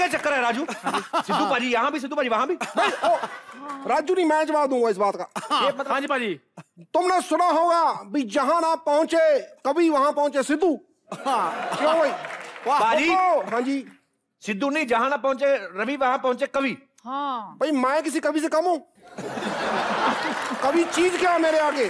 क्या चक्कर है राजू? सिद्धू पाजी यहाँ भी, सिद्धू पाजी वहां भी। राजू नहीं, मैं जवाब दूंगा इस बात का। हाँ जी पाजी। तुमने सुना होगा भी जहां ना पहुंचे कभी वहां पहुंचे सिद्धू। क्यों भाई? पाजी। हाँ जी। सिद्धू नहीं, जहां ना पहुंचे रवि वहां पहुंचे कवि। हाँ भाई मैं किसी कवि से कम हूं? कवि चीज क्या मेरे आगे?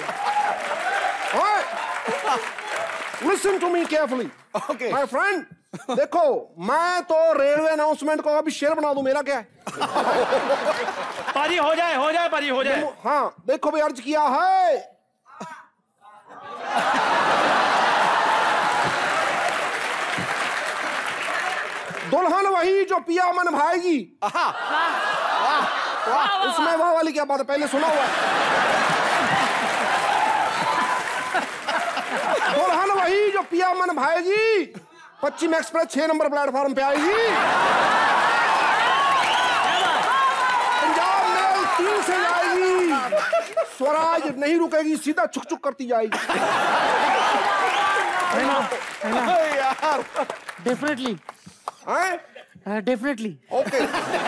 Listen to me carefully my friend. देखो मैं तो रेलवे अनाउंसमेंट को अभी शेर बना दूं, मेरा क्या है? पाजी हो जाए पाजी हो जाए। हाँ देखो भाई, अर्ज किया है दुल्हन वही जो पिया मन भाएगी। उसमें वाह वाली क्या बात है, पहले सुना हुआ है। दुल्हन वही जो पिया मन भाएगी, पश्चिम एक्सप्रेस 6 नंबर प्लेटफॉर्म पे आएगी। पंजाब मेल 3 से जाएगी, स्वराज नहीं रुकेगी, सीधा छुक छुक करती जाएगी। यार डेफिनेटली डेफिनेटली ओके।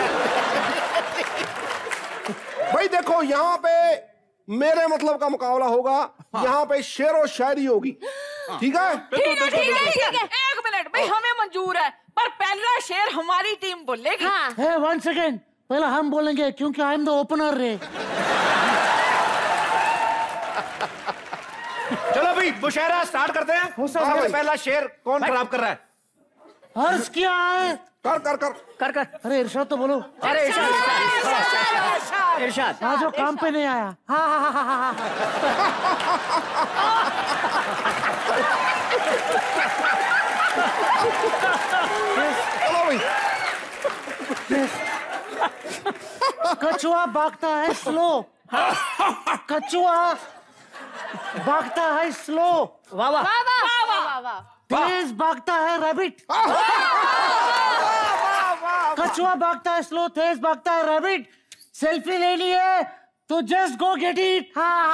भाई देखो यहाँ पे मेरे मतलब का मुकाबला होगा। यहाँ पे शेर और शायरी होगी, ठीक है? ठीक है। 1 मिनट भाई, हमें मंजूर है, पर पहला शेर हमारी टीम बोलेगी। है 1 सेकेंड, पहले हम बोलेंगे क्योंकि आई एम द ओपनर रे। चलो भाई मुशायरा स्टार्ट करते हैं। पहला शेर कौन खराब कर रहा है? अर्ज क्या है? कर। अरे इरशाद तो बोलो। अरे इरशाद आज वो काम पे नहीं आया। हाँ। चलो भाई। कछुआ भागता है स्लो। कछुआ भागता है स्लो। वाह वाह वाह वाह। तेज भागता है रैबिट। कछुआ भागता है स्लो, तेज भागता है रैबिट। सेल्फी लेनी है तो जस्ट गो गेट इट।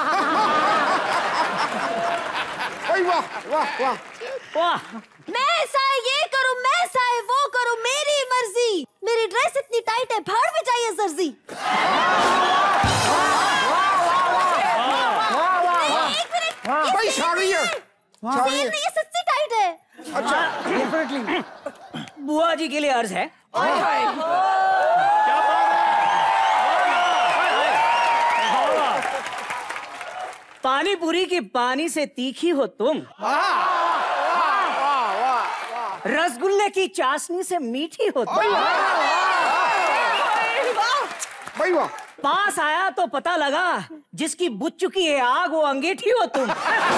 वाह। मैं ऐसा ये करूं, मैं ऐसा वो करूं, मेरी मर्जी। मेरी ड्रेस इतनी टाइट है, फाड़ भी चाहिए जर्सी। भाई शादी है, ये सच्ची टाइट है। अच्छा डेफिनेटली। बुआ जी के लिए अर्ज है। पानी पूरी की पानी से तीखी हो तुम, रसगुल्ले की चाशनी से मीठी हो तुम। भाई वाह। पास आया तो पता लगा जिसकी बुझ चुकी है आग वो अंगीठी हो तुम।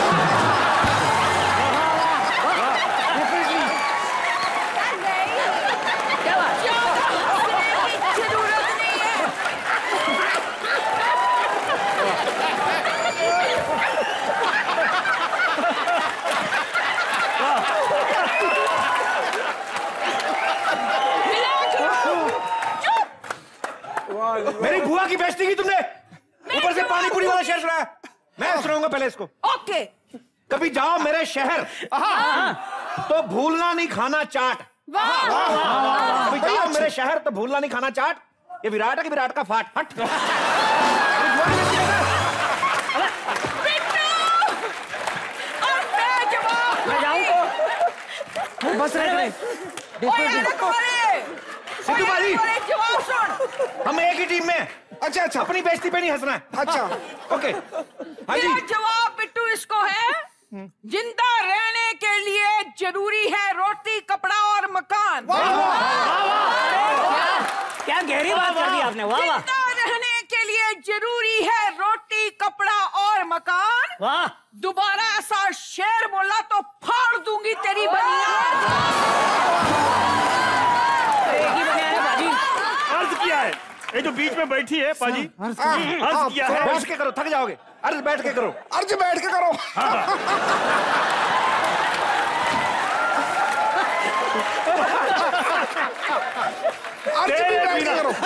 मेरी बुआ की बेइज्जती की तुमने, ऊपर से पानी पूरी वाला शेर सुनाया। मैं सुनाऊंगा पहले इसको। ओके। कभी जाओ मेरे शहर तो भूलना नहीं खाना चाट। कभी जाओ मेरे शहर तो भूलना नहीं खाना चाट। ये विराट है कि विराट का फाट? हट। मैं जाऊं तो बस सिद्धू भाई जवाब सुन, हम एक ही टीम में हैं। अच्छा अपनी बेइज्जती पे नहीं हंसना है। अच्छा ओके। हाँ जी। मेरा जवाब बिट्टू इसको है, जिंदा रहने के लिए जरूरी है रोटी, कपड़ा और मकान। क्या गहरी बात कर दी आपने। वाह वाह। जिंदा रहने के लिए जरूरी है रोटी, कपड़ा और मकान। वाह। दोबारा ऐसा शेर बोला तो फाड़ दूंगी तेरी बनियान। अर्ज किया है ये जो बीच में बैठी है पाजी, अर्ज किया है। बैठ के करो, थक जाओगे। अर्ज बैठ के करो। अर्ज बैठ के करो। अर्ज भी बैठ के करो।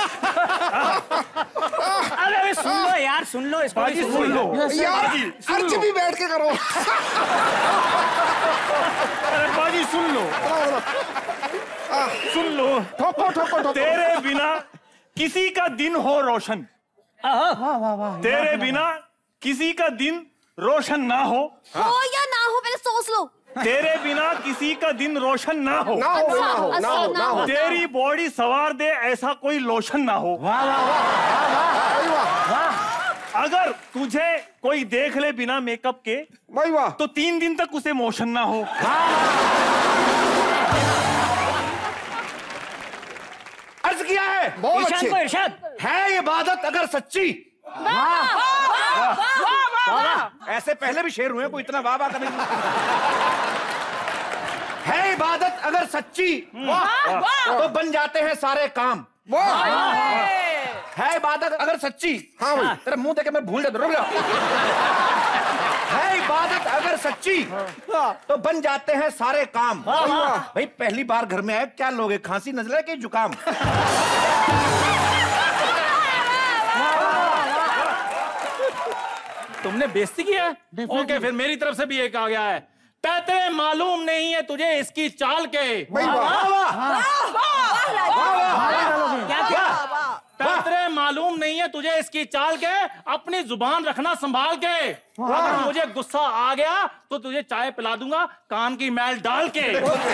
अरे सुन लो यार, सुन लो इसको। सुन लो यार, अर्ज भी बैठ के करो। अरे पाजी सुन लो। सुन लो, ठोको ठोको ठोको। तेरे बिना किसी का दिन हो रोशन, तेरे बिना किसी का दिन रोशन ना हो या ना हो पहले सोच लो। तेरे बिना किसी का दिन रोशन ना हो, ना हो ना हो ना हो ना हो। तेरी बॉडी सवार दे ऐसा कोई लोशन ना हो। वाह वाह वाह वाह वाह। अगर तुझे कोई देख ले बिना मेकअप के भाई वाह। तो 3 दिन तक उसे मोशन ना हो। अर्ज किया है बहुत इरशाद को अच्छे। इरशाद। है इबादत अगर सच्ची। ऐसे पहले भी शेर हुए, कोई इतना वाह वाह कभी है इबादत अगर सच्ची तो बन जाते हैं सारे काम। है इबादत अगर सच्ची। हाँ भाई। तेरा मुंह देखे मैं भूल जाता, रुक जा। है इबादत अगर सच्ची तो बन जाते हैं सारे काम। भाई पहली बार घर में आए, क्या लोगे, खांसी नजला कि जुकाम? तुमने बेइज्जती किया है? ओके, फिर मेरी तरफ से भी एक आ गया है। पैतरे मालूम नहीं है तुझे इसकी चाल के। भाई वाह। क्या क्या? पैतरे मालूम नहीं है तुझे इसकी चाल के, अपनी जुबान रखना संभाल के। अगर मुझे गुस्सा आ गया तो तुझे चाय पिला दूंगा कान की मैल डाल के।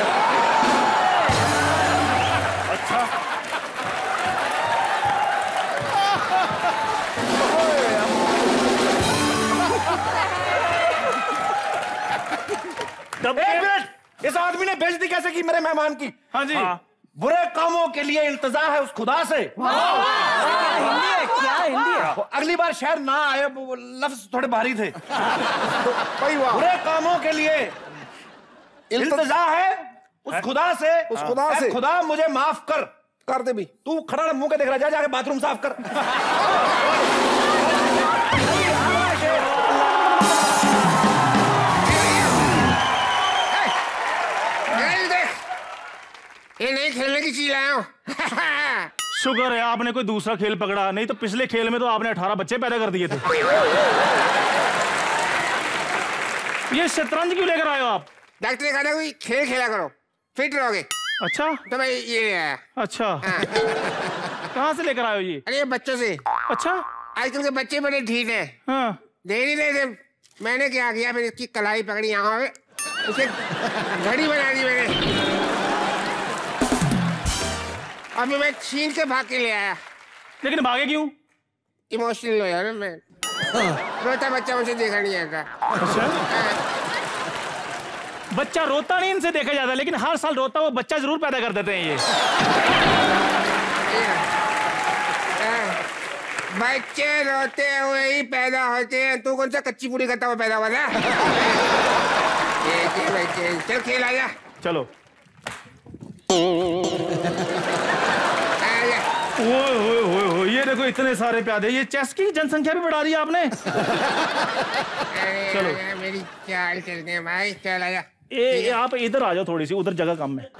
अच्छा, एक मिनट, इस आदमी ने बेइज्जती कैसे की मेरे मेहमान की? हाँ जी। बुरे कामों के लिए इल्तिजा है उस खुदा से। हिंदी है क्या? हिंदी है। अगली बार शायद ना आए, वो लफ्ज थोड़े भारी थे। भाई वाह। बुरे कामों के लिए इल्तिजा है उस खुदा से। उस खुदा से। ऐ खुदा मुझे माफ कर। कर दे भी। तू खड़ा मुंह के देख रहा, जा जाके बाथरूम साफ कर। ये नहीं खेलने की चीज लाया हूँ। शुक्र है आपने कोई दूसरा खेल पकड़ा, नहीं तो पिछले खेल में तो आपने 18 बच्चे पैदा कर दिए थे। ये शतरंज क्यों लेकर आए हो आप? डॉक्टर ने कहा कोई खेल खेला करो, फिट रहोगे। अच्छा तो मैं ये ले आया। अच्छा, हाँ। कहाँ से लेकर आए हो ये? अरे ये बच्चों से। अच्छा आजकल के बच्चे बड़े ढीठ हैं, हाँ। दे नहीं रहे थे। मैंने क्या किया, फिर इसकी कलाई पकड़ी यहाँ पे, उसे घड़ी बना दी मैंने, और फिर मैं छीन के भाग के ले आया। लेकिन भागे क्यों? इमोशनल हो यार मैं, रोता बच्चा मुझे देखा नहीं आता। अच्छा, बच्चा रोता नहीं इनसे देखा जाता, लेकिन हर साल रोता हुआ बच्चा जरूर पैदा कर देते हैं ये। बच्चे रोते हुए ही पैदा होते हैं। तू कौन सा कच्ची पूरी करता हुआ पैदा हुआ था? चल खेल आया। चलो। ओए ये देखो इतने सारे प्यादे, ये चेस की जनसंख्या भी बढ़ा दी आपने। चलो मेरी चाल चलते हैं भाई, चल आया। आप इधर आ जाओ थोड़ी सी, उधर जगह कम है।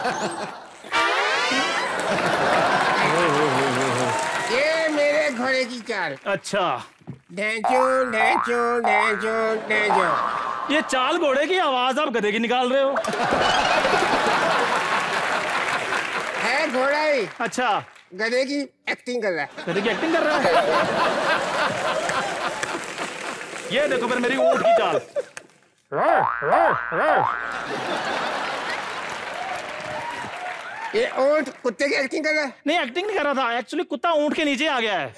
ये मेरे घोड़े की चाल। अच्छा, ढेंचू ढेंचू ढेंचू ढेंचू। ये चाल घोड़े की, आवाज आप गधे की निकाल रहे हो। है घोड़ा ही। अच्छा, गधे की एक्टिंग कर रहा है। गधे की एक्टिंग कर रहा है। ये देखो फिर मेरी ऊंट की चाल। ये ऊंट कुत्ते की एक्टिंग कर रहा है। नहीं, एक्टिंग नहीं कर रहा था, एक्चुअली कुत्ता ऊंट के नीचे आ गया है।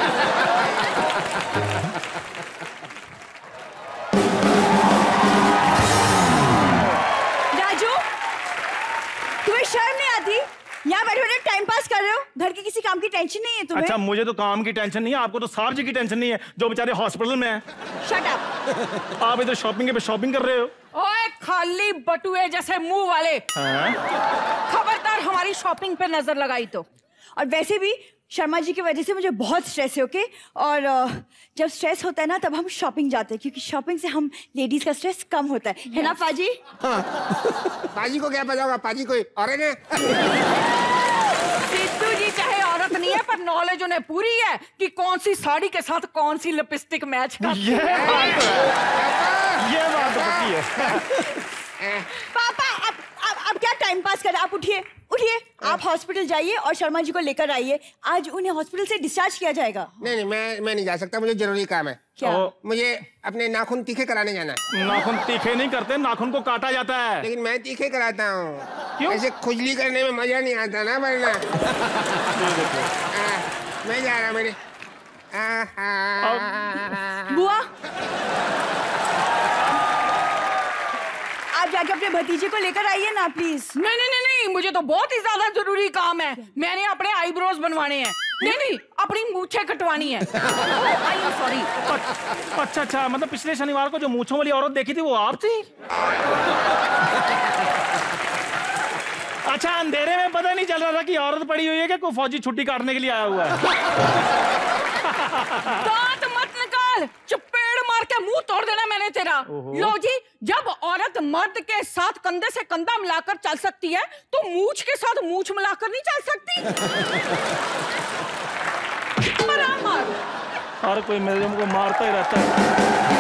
राजू, तुम्हें शर्म नहीं आती? यहाँ बैठे बैठे टाइम पास कर रहे हो, घर के किसी काम की टेंशन नहीं है तुम्हें? अच्छा, मुझे तो काम की टेंशन नहीं है, आपको तो साहब जी की टेंशन नहीं है जो बेचारे हॉस्पिटल में हैं। Shut up. आप इधर शॉपिंग पे शॉपिंग कर रहे हो। ओए खाली बटुए जैसे मुंह वाले, खबरदार हमारी शॉपिंग पे नजर लगाई तो। और वैसे भी शर्मा जी की वजह से मुझे बहुत स्ट्रेस है, ओके? और जब स्ट्रेस होता है ना तब हम शॉपिंग जाते हैं, क्योंकि शॉपिंग से हम लेडीज का स्ट्रेस कम होता है ना पाजी? पाजी को क्या पता होगा, पाजी कोई औरत है। सिद्धू जी चाहे औरत नहीं है, पर नॉलेज उन्हें पूरी है कि कौन सी साड़ी के साथ कौन सी लिपस्टिक मैच करती है। ये बात तो पक्की है। पापा अब क्या टाइम पास कर, आप उठिए। सुनिए, आप हॉस्पिटल जाइए और शर्मा जी को लेकर आइए। आज उन्हें हॉस्पिटल से डिस्चार्ज किया जाएगा। नहीं, मैं नहीं जा सकता, मुझे जरूरी काम है। क्या? मुझे अपने नाखून तीखे कराने जाना है। नाखून तीखे नहीं करते, नाखून को काटा जाता है। लेकिन मैं तीखे कराता हूँ। क्यों? ऐसे खुजली करने में मजा नहीं आता ना, वरना मैं जा रहा मेरे। बुआ, आप जाके अपने भतीजे को लेकर आइए ना प्लीज। नहीं नहीं नहीं नहीं, मुझे तो बहुत ही ज्यादा जरूरी काम है। मैंने अपने आईब्रोज बनवाने हैं। नहीं नहीं, अपनी मूछें कटवानी है। सॉरी। अच्छा, मतलब पिछले शनिवार को जो मूछों वाली औरत देखी थी वो आप थी? अच्छा, अंधेरे में पता नहीं चल रहा था कि औरत पड़ी हुई है कि कोई फौजी छुट्टी काटने के लिए आया हुआ है। दांत मत निकाल, चपेड़ मार के मुंह तोड़ देना मैंने तेरा। लो जी, जब औरत मर्द के साथ कंधे से कंधा मिलाकर चल सकती है तो मूछ के साथ मूछ मिलाकर नहीं चल सकती। हर कोई मिलजुम को मारता ही रहता है।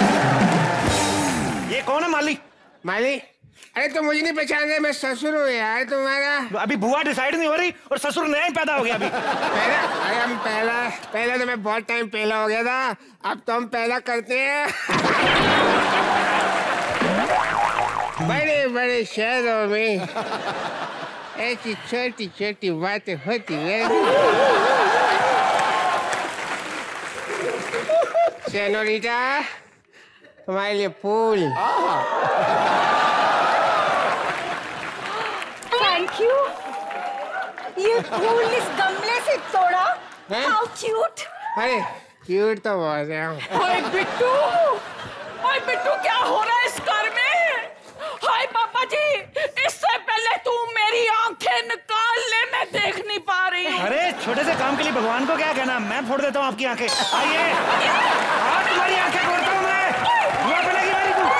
ये कौन है माली? माली? अरे तो मुझे नहीं पहचान रहे, मैं ससुर हूँ यार तुम्हारा। अभी बुआ डिसाइड नहीं हो रही और ससुर नया ही पैदा हो गया अभी। अरे हम पहला तो मैं बहुत टाइम पहला हो गया था, अब तो हम पहला करते हैं। बड़े बड़े शहरों में ऐसी छोटी छोटी बातें होती है। सेनोरिटा, तुम्हारे लिए फूल। Thank you. ये फूल इस गमले से तोड़ा। How cute. अरे क्यूट तो बहुत है। हाय बिट्टू, हाय बिट्टू, क्या हो रहा है इस घर में? हाय पापा जी, इससे पहले तू मेरी आंखें निकाल ले, मैं देख नहीं पा रही हूँ। अरे छोटे से काम के लिए भगवान को क्या कहना, मैं फोड़ देता हूँ आपकी आंखें। आइए, आप तुम्हारी आंखें फोड़ता हूँ मैं। हुआ बनेगी मेरी तू।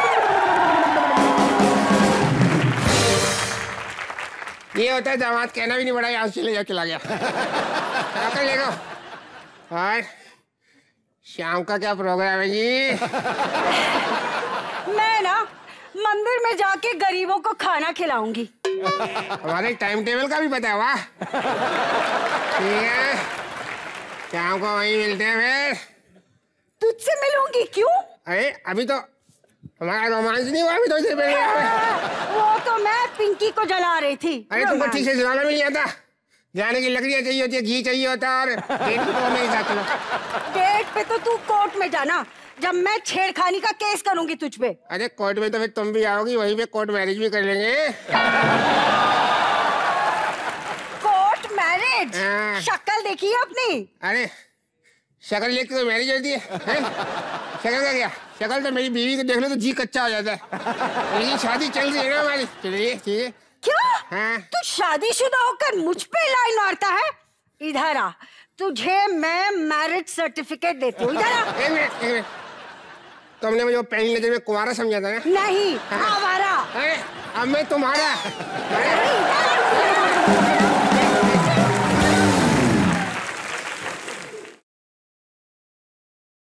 ये होता है दामाद, कहना भी नहीं पड़ा, यहाँ से ले जा, चला गया। आकर ले गो। और शाम का क्या प्रोग्राम है जी? मैं ना मंदिर में जाके गरीबों को खाना खिलाऊंगी। हमारे टाइम टेबल का भी पता है? वाह, ठीक है, शाम को वहीं मिलते हैं फिर। तुझसे मिलूंगी? क्यों? अरे अभी तो हमारा रोमांस नहीं हुआ, अभी तो इसे वो तो मैं पिंकी को जला रही थी। अरे तुमको ठीक से जलाना भी नहीं आता? जाने की लकड़ियाँ चाहिए होती है, घी चाहिए होता है, और डेट पे तो मेरे साथ चलो। डेट पे तो तू कोर्ट में जाना, जब मैं छेड़खानी का केस करूंगी तुझ पे। अरे कोर्ट में तो फिर तुम भी आओगी, वहीं पे कोर्ट मैरिज भी कर लेंगे। Court marriage? हाँ। शक्ल देखी है अपनी? अरे शक्ल देख के तो मैरिज होती है? शक्ल का क्या, शक्ल तो मेरी बीवी को देख लो तो जी कच्चा हो जाता है। लेकिन शादी चल रही है ना हमारी। चलिए ठीक है। क्या? हाँ। तू शादीशुदा होकर मुझ पे लाइन मारता है? इधर आ, तुझे मैं मैरिज सर्टिफिकेट देती हूँ। इधर आ। एक मिनट, तुमने मुझे पहली नजर में कुंवारा समझा था ना? नहीं, आवारा। अरे अब मैं तुम्हारा। अरे,